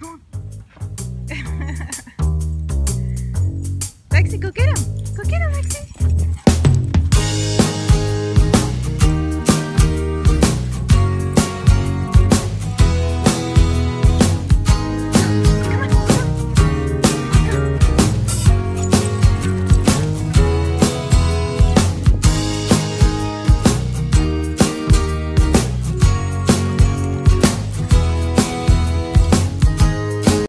Go on. Lexie, go get him. Go get him, Lexie.